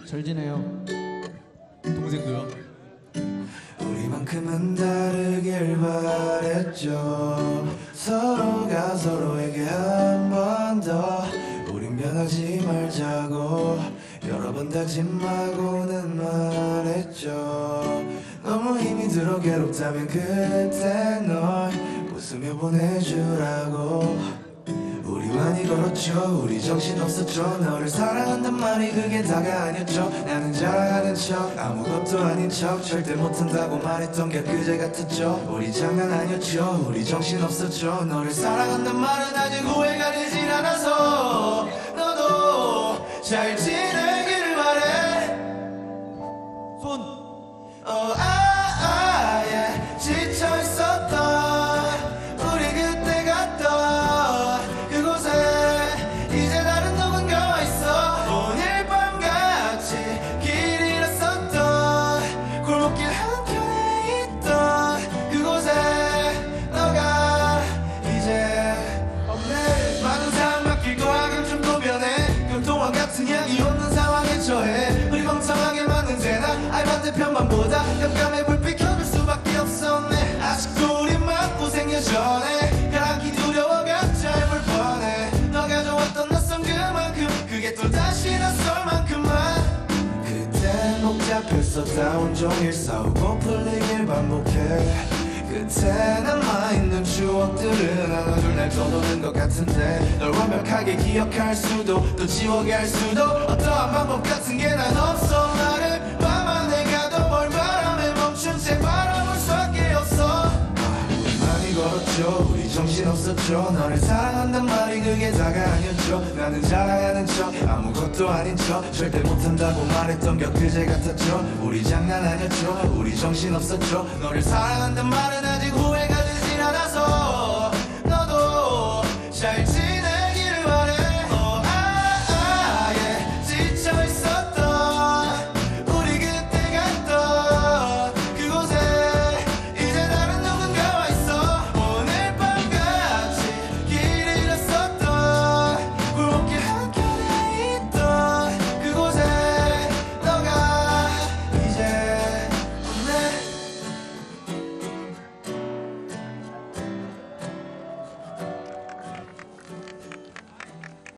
잘 지내요. 동생도요. 우리만큼은 다르길 바랬죠. 서로가 서로에게 한 번 더 우린 변하지 말자고 여러 번 다짐하고는 말했죠. 너무 힘이 들어 괴롭다면 그때 널 웃으며 보내주라고. 우리 많이 걸었죠. 우리 정신없었죠. 너를 사랑한단 말이 그게 다가 아니었죠. 나는 자랑하는 척 아무것도 아닌 척 절대 못한다고 말했던 게 그제 같았죠. 우리 장난 아니었죠. 우리 정신없었죠. 너를 사랑한단 말은 아직 후회가 되진 않아서 너도 잘 지내기를 바래. 손. yeah. 지쳐있었던 우리 그때 갔던 그곳에 이제 다른 누군가와 있어. 오늘 밤같이 길 잃었었던 골목길 한켠에 있던 그곳에 너가 이제 없네. 많은 사람 바뀔 거야. 그럼 좀 고변해. 금동안 같은 향이 없는 상황에 처해. 우리 멍청하게 맞는데 나 아이 반대편만 보다 깜깜해 불빛 켜줄 수밖에 없었네. 아직도 우리 맞고생 여전해. 가랑키 두려워가 짧을 뻔해. 너가 좋았던 낯선 그만큼 그게 또 다시 낯설 만큼만. 그때 복잡했었다 온종일 싸우고 풀리길 반복해. 끝에 남아있는 추억들은 하나 둘 날 떠도는 것 같은데 널 완벽하게 기억할 수도 또 지워갈 수도 어떠한 방법 같은 게 난 없어. 나를 밤만 내가도 뭘 바람에 멈춘 채 바라볼 수밖에 없어. 우리 많이 걸었죠. 우리 정신없었죠. 너를 사랑한단 말이 그게 다가 아니었죠. 나는 자랑하는 척 아무것도 아닌 척 절대 못한다고 말했던 게 그제 같았죠. 우리 장난 아니었죠. 우리 정신없었죠. 너를 사랑한단 말은 아직 후회가 되진 않아서